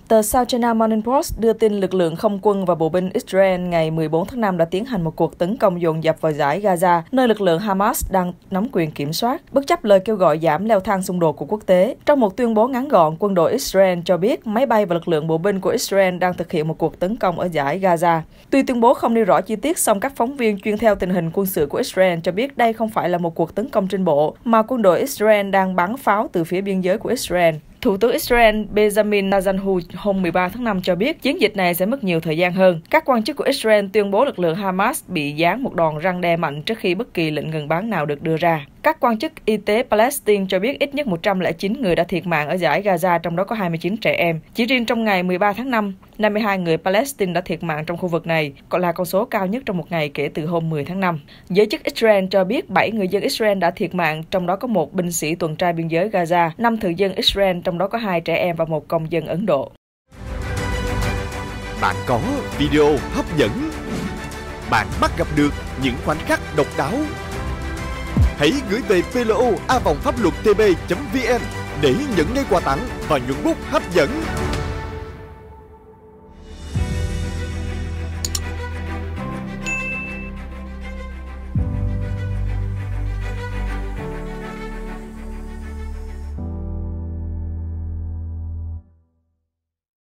Tờ South China Morning Post đưa tin lực lượng không quân và bộ binh Israel ngày 14 tháng 5 đã tiến hành một cuộc tấn công dồn dập vào dải Gaza, nơi lực lượng Hamas đang nắm quyền kiểm soát, bất chấp lời kêu gọi giảm leo thang xung đột của quốc tế. Trong một tuyên bố ngắn gọn, quân đội Israel cho biết máy bay và lực lượng bộ binh của Israel đang thực hiện một cuộc tấn công ở dải Gaza. Tuy tuyên bố không nêu rõ chi tiết, song các phóng viên chuyên theo tình hình quân sự của Israel cho biết đây không phải là một cuộc tấn công trên bộ, mà quân đội Israel đang bắn pháo từ phía biên giới của Israel. Thủ tướng Israel Benjamin Netanyahu hôm 13 tháng 5 cho biết chiến dịch này sẽ mất nhiều thời gian hơn. Các quan chức của Israel tuyên bố lực lượng Hamas bị giáng một đòn răn đe mạnh trước khi bất kỳ lệnh ngừng bắn nào được đưa ra. Các quan chức y tế Palestine cho biết ít nhất 109 người đã thiệt mạng ở dải Gaza, trong đó có 29 trẻ em. Chỉ riêng trong ngày 13 tháng 5, 52 người Palestine đã thiệt mạng trong khu vực này, còn là con số cao nhất trong một ngày kể từ hôm 10 tháng 5. Giới chức Israel cho biết 7 người dân Israel đã thiệt mạng, trong đó có một binh sĩ tuần tra biên giới Gaza, 5 thường dân Israel, trong đó có 2 trẻ em và 1 công dân Ấn Độ. Bạn có video hấp dẫn, bạn bắt gặp được những khoảnh khắc độc đáo. Hãy gửi về plo@pháp luật tv.vn để nhận ngay quà tặng và nhuận bút hấp dẫn.